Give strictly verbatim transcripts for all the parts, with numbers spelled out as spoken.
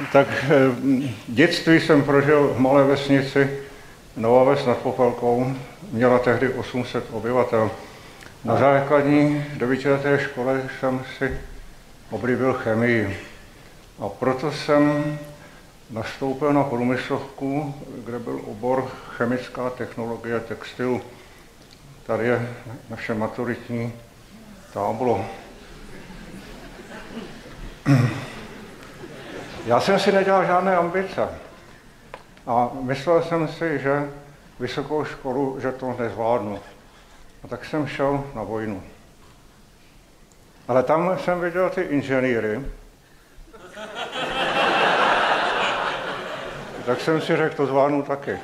Tak dětství jsem prožil v malé vesnici Nová Ves nad Popelkou, měla tehdy osm set obyvatel. Na základní devítileté škole jsem si oblíbil chemii a proto jsem nastoupil na průmyslovku, kde byl obor chemická technologie textilu. Tady je naše maturitní táblo. Já jsem si nedělal žádné ambice a myslel jsem si, že vysokou školu, že to nezvládnu. A tak jsem šel na vojnu. Ale tam jsem viděl ty inženýry. Tak jsem si řekl, to zvládnu taky.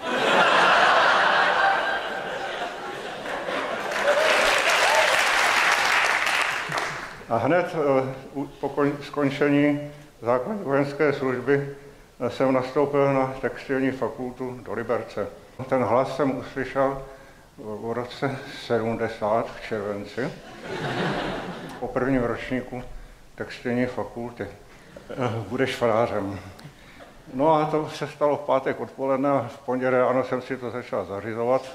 A hned po skončení základní vojenské služby jsem nastoupil na textilní fakultu do Liberce. Ten hlas jsem uslyšel v roce sedmdesát v červenci po prvním ročníku textilní fakulty. Budeš farářem. No a to se stalo v pátek odpoledne a v pondělí ráno jsem si to začal zařizovat.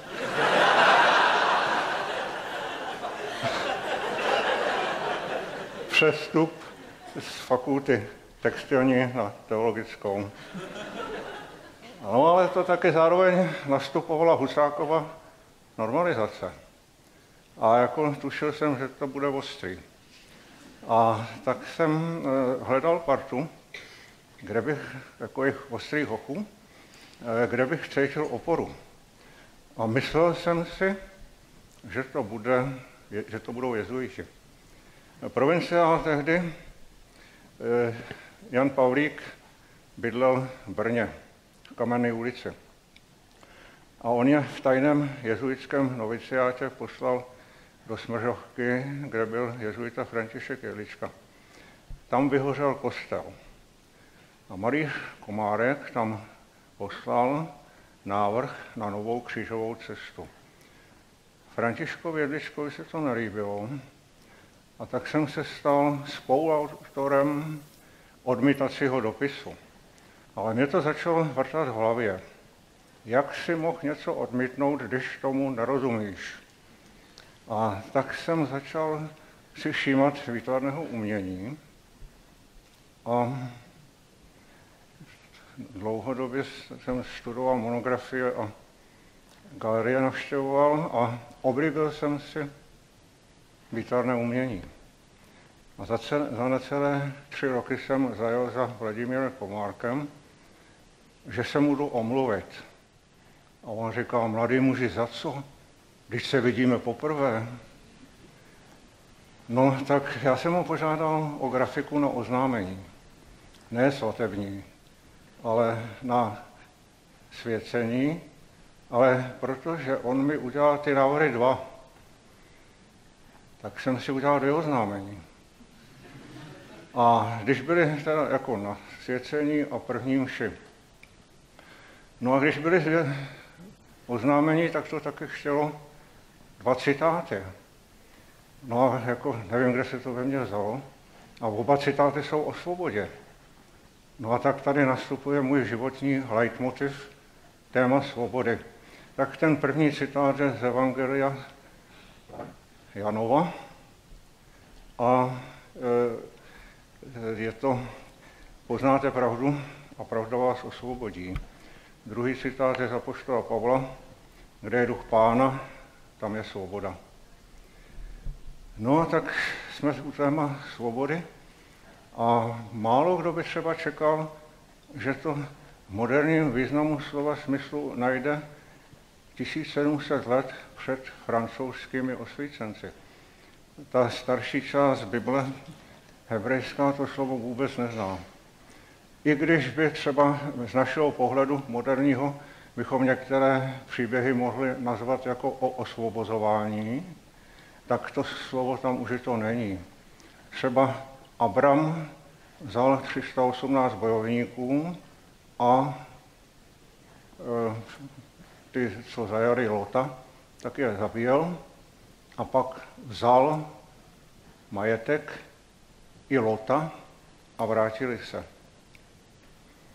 Přestup z fakulty textilní na teologickou. No ale to taky zároveň nastupovala Husákova normalizace. A jako tušil jsem, že to bude ostrý. A tak jsem hledal partu, kde bych, takových ostrých hochů, kde bych cítil oporu. A myslel jsem si, že to, bude, že to budou jezuiti. Provinciál tehdy Jan Pavlík bydlel v Brně, v Kamenné ulici. A on je v tajném jezuitském noviciátě poslal do Smržovky, kde byl jezuita František Jedlička. Tam vyhořel kostel. A malý Komárek tam poslal návrh na novou křížovou cestu. Františkovi Jedličkovi se to nelíbilo, a tak jsem se stal spoluautorem odmítacího dopisu. Ale mě to začalo vrtat v hlavě. Jak si mohl něco odmítnout, když tomu nerozumíš? A tak jsem začal si všímat výtvarného umění a dlouhodobě jsem studoval monografie a galerie navštěvoval a oblíbil jsem si výtvarné umění. A za, cel, za necelé tři roky jsem zajel za Vladimírem Komárkem, že se mu jdu omluvit. A on říkal, mladý muži, za co? Když se vidíme poprvé. No, tak já jsem ho požádal o grafiku na oznámení. Ne svatební, ale na svěcení, ale protože on mi udělal ty návrhy dva, tak jsem si udělal dvě oznámení. A když byli teda jako na svěcení a první mši, no a když byly dvě oznámení, tak to taky chtělo dva citáty. No a jako nevím, kde se to ve mně vzalo. A oba citáty jsou o svobodě. No a tak tady nastupuje můj životní leitmotiv, téma svobody. Tak ten první citát je z Evangelia Janova a je to, poznáte pravdu a pravda vás osvobodí. Druhý citát je z apoštola Pavla, kde je duch Pána, tam je svoboda. No a tak jsme u téma svobody a málo kdo by třeba čekal, že to v moderním významu slova smyslu najde tisíc sedm set let před francouzskými osvícenci. Ta starší část Bible, hebrejská, to slovo vůbec nezná. I když by třeba z našeho pohledu moderního bychom některé příběhy mohli nazvat jako o osvobozování, tak to slovo tam užito není. Třeba Abram vzal tři sta osmnáct bojovníků a e, ty, co zajali Lota, tak je zabíjel a pak vzal majetek i Lota a vrátili se.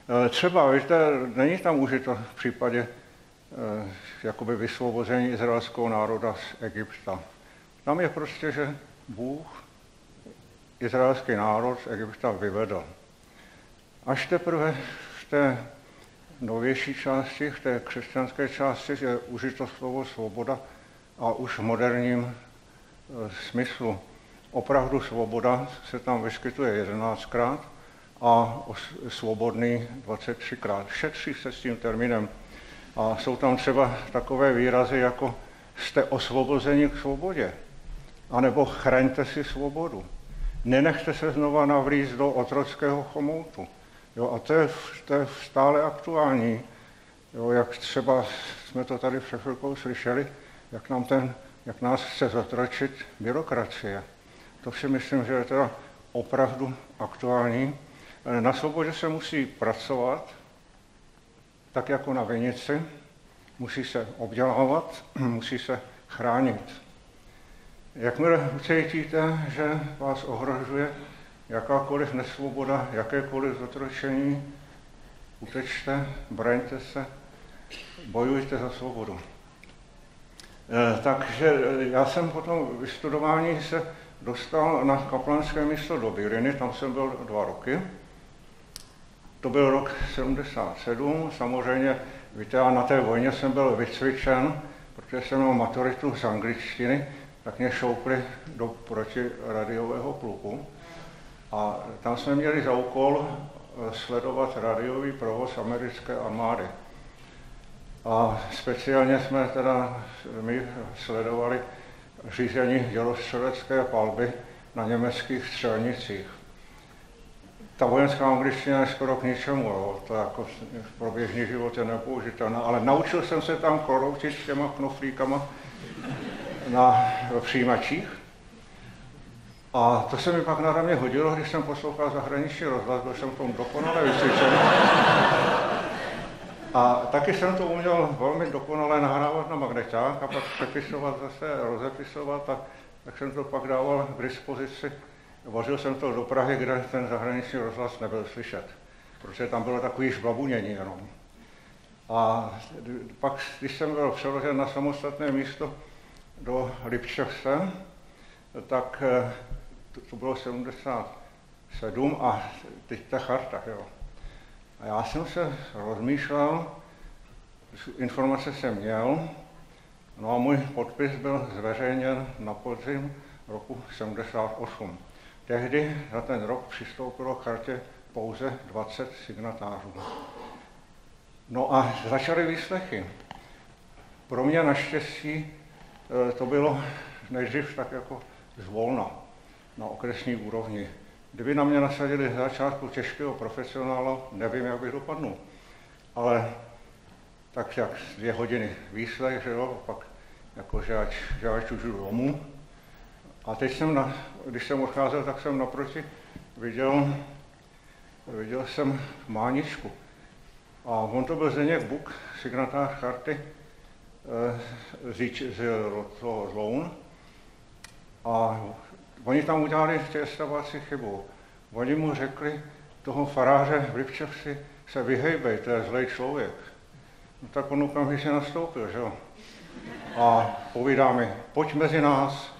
Třeba, víte, není tam užito v případě eh, jakoby vysvobození izraelského národa z Egypta. Tam je prostě, že Bůh izraelský národ z Egypta vyvedl. Až teprve v té novější části, v té křesťanské části je užito slovo svoboda a už v moderním e, smyslu. Opravdu svoboda se tam vyskytuje jedenáctkrát a svobodný dvacet třikrát. Šetří se s tím termínem. A jsou tam třeba takové výrazy, jako jste osvobozeni k svobodě, anebo chraňte si svobodu. Nenechte se znova navlíct do otrockého chomoutu. Jo, a to je, to je stále aktuální. Jo, jak třeba jsme to tady před chvilkou slyšeli, jak, nám ten, jak nás chce zotročit byrokracie. To si myslím, že je teda opravdu aktuální. Na svobodě se musí pracovat, tak jako na vinici, musí se obdělávat, musí se chránit. Jakmile cítíte, že vás ohrožuje jakákoliv nesvoboda, jakékoliv zotročení, utečte, braňte se, bojujte za svobodu. E, takže já jsem po tom vystudování se dostal na kaplanské místo do Bíliny, tam jsem byl dva roky. To byl rok sedmdesát sedm, samozřejmě, víte, já na té vojně jsem byl vycvičen, protože jsem měl maturitu z angličtiny, tak mě šoupli do protiradiového pluku. A tam jsme měli za úkol sledovat radiový provoz americké armády. A speciálně jsme teda my sledovali řízení dělostřelecké palby na německých střelnicích. Ta vojenská angličtina je skoro k ničemu, jo. To jako pro běžný život je nepoužitelná, ale naučil jsem se tam kroutit s těma knoflíkama na přijímačích. A to se mi pak na mě hodilo, když jsem poslouchal zahraniční rozhlas, byl jsem v tom dokonale vycvičen. A taky jsem to uměl velmi dokonale nahrávat na magneťák a pak přepisovat zase, rozepisovat, a tak jsem to pak dával k dispozici. Vozil jsem to do Prahy, kde ten zahraniční rozhlas nebyl slyšet, protože tam bylo takový žbabunění jenom. A pak, když jsem byl přeložen na samostatné místo do Libčevse, tak to, to bylo sedmdesát sedm a teď ta charta, jo. A já jsem se rozmýšlel, informace jsem měl, no a můj podpis byl zveřejněn na podzim roku sedmdesát osm. Tehdy za ten rok přistoupilo k chartě pouze dvacet signatářů. No a začaly výslechy. Pro mě naštěstí to bylo nejdřív tak jako zvolna na okresní úrovni. Kdyby na mě nasadili z začátku těžkého profesionála, nevím, jak bych dopadnul. Ale tak jak dvě hodiny výslech, že jo, pak jako žáč, žáč už domů. A teď jsem, na, když jsem odcházel, tak jsem naproti viděl, viděl jsem Máničku. A on to byl Zdeněk Buk, signatář charty z, z, z Loun. A oni tam udělali v té estavaci chybu. Oni mu řekli, toho faráře v Libčevsi se vyhejbej, to je zlej člověk. No tak on okamžitě nastoupil, že jo. A povídá mi, pojď mezi nás.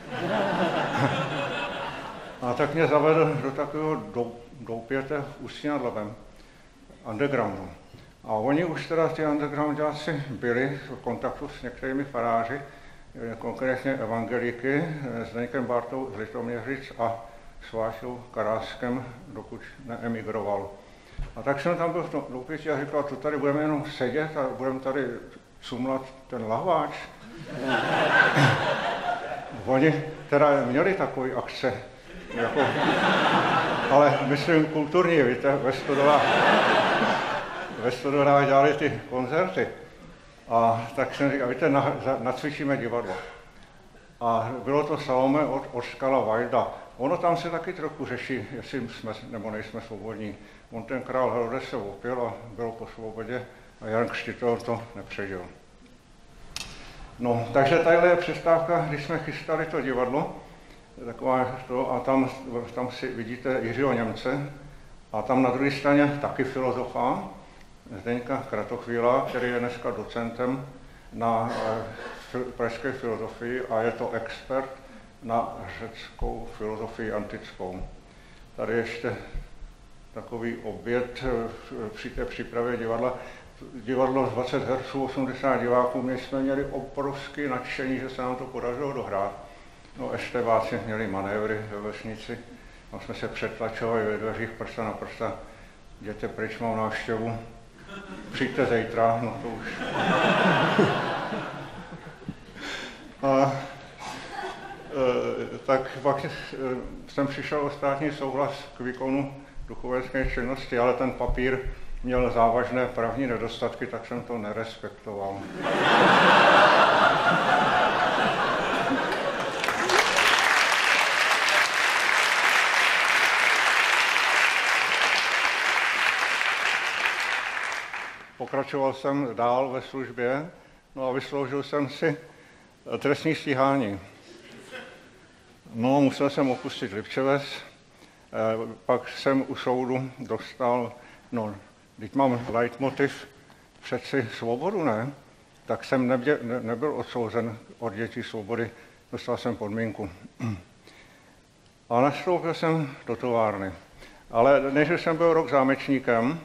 A tak mě zavedl do takového doupěte v Ústí nad Labem, undergroundu. A oni už teda ty undergroundáci byli v kontaktu s některými faráři, konkrétně evangelíky s Zdeňkem Bartou z Litoměřic a s Vášou Karáskem, dokud neemigroval. A tak jsem tam byl v tom doupěti a říkal, to tady budeme jenom sedět a budeme tady cumlat ten lahváč. Oni teda měli takové akce, jako, ale myslím kulturní, víte, ve Studovách, ve Studovách dělali ty koncerty. A tak jsem říkal, víte, na, nacvičíme divadlo. A bylo to Salome od Oskala Wilda. Ono tam se taky trochu řeší, jestli jsme nebo nejsme svobodní. On ten král Herodes se opil a byl po svobodě a Jan Křtitel to nepřežil. No, takže tadyhle je přestávka, když jsme chystali to divadlo, taková to, a tam, tam si vidíte Jiřího Němce, A tam na druhé straně taky filozofa, Zdeňka Kratochvíla, který je dneska docentem na pražské filozofii a je to expert na řeckou filozofii antickou. Tady ještě takový oběd při té přípravě divadla. Divadlo dvacet herců, osmdesát diváků, my jsme měli obrovské nadšení, že se nám to podařilo dohrát. No, ešteváci měli manévry ve vesnici, tam jsme se přetlačovali ve dveřích prsta na prsta. Jděte pryč, mám návštěvu, přijďte zítra, no to už. A, e, tak pak e, jsem přišel o státní souhlas k výkonu duchovenské činnosti, ale ten papír měl závažné právní nedostatky, tak jsem to nerespektoval. Pokračoval jsem dál ve službě, no a vysloužil jsem si trestní stíhání. No, musel jsem opustit Libčeves, pak jsem u soudu dostal, no, když mám leitmotiv, přeci svobodu, ne? Tak jsem nebě, ne, nebyl odsouzen od dětí svobody, dostal jsem podmínku. A nastoupil jsem do továrny. Ale než jsem byl rok zámečníkem,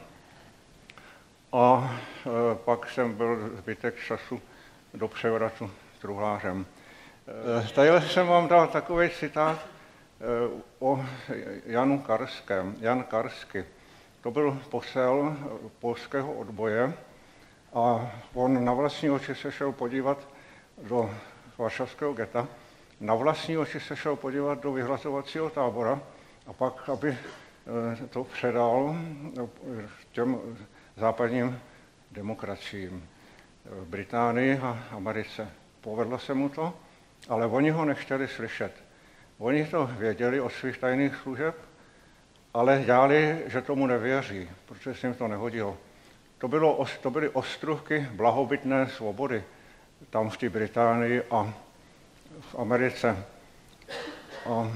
a e, pak jsem byl zbytek času do převratu truhlářem. E, tady jsem vám dal takový citát e, o Janu Karském. Jan Karsky. To byl posel polského odboje a on na vlastní oči se šel podívat do varšavského geta, na vlastní oči se šel podívat do vyhlazovacího tábora a pak, aby to předal těm západním demokraciím v Británii a Americe. Povedlo se mu to, ale oni ho nechtěli slyšet. Oni to věděli od svých tajných služeb, ale dělali, že tomu nevěří, protože se jim to nehodilo. To, bylo, to byly ostruhky blahobytné svobody tam v té Británii a v Americe. A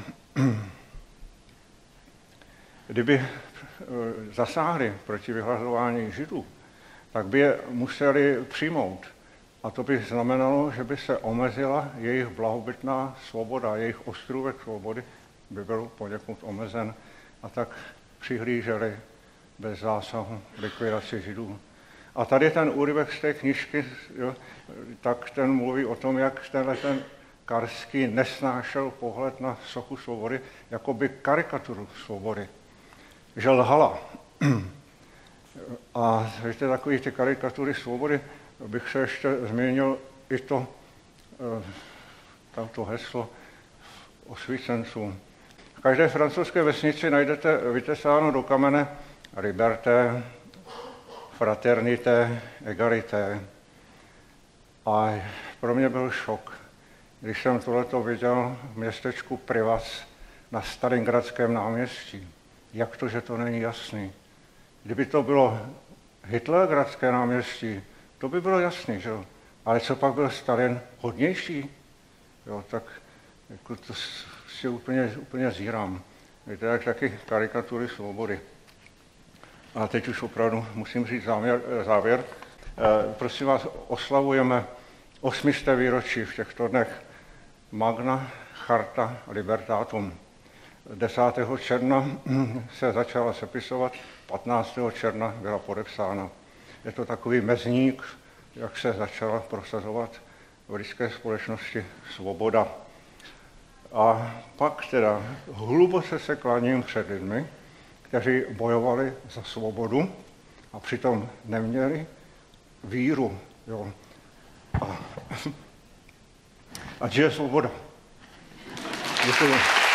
kdyby zasáhli proti vyhlazování Židů, tak by je museli přijmout. A to by znamenalo, že by se omezila jejich blahobytná svoboda, jejich ostrůvek svobody by byl poněkud omezen. A tak přihlíželi bez zásahu likvidaci Židů. A tady ten úryvek z té knížky, jo, tak ten mluví o tom, jak tenhle ten Karský nesnášel pohled na sochu svobody, jako by karikaturu svobody. Že lhala. A víte, takový ty karikatury svobody, bych se ještě zmínil i to, to heslo osvícenců. V každé francouzské vesnici najdete vytesáno do kamene liberté, fraternité, egalité. A pro mě byl šok, když jsem tohleto viděl v městečku Privas na Stalingradském náměstí. Jak to, že to není jasný? Kdyby to bylo Hitlergradské náměstí, to by bylo jasný, že jo? Ale co pak byl Stalin hodnější? Jo, tak jako to si úplně, úplně zírám. Víte, jak taky karikatury svobody. A teď už opravdu musím říct závěr. závěr. E, prosím vás, oslavujeme osmisté výročí v těchto dnech Magna Charta Libertatum. desátého června se začala sepisovat, patnáctého června byla podepsána. Je to takový mezník, jak se začala prosazovat v lidské společnosti svoboda. A pak teda hluboce se klaním před lidmi, kteří bojovali za svobodu a přitom neměli víru. Jo. A, a žije svoboda. Děkuji.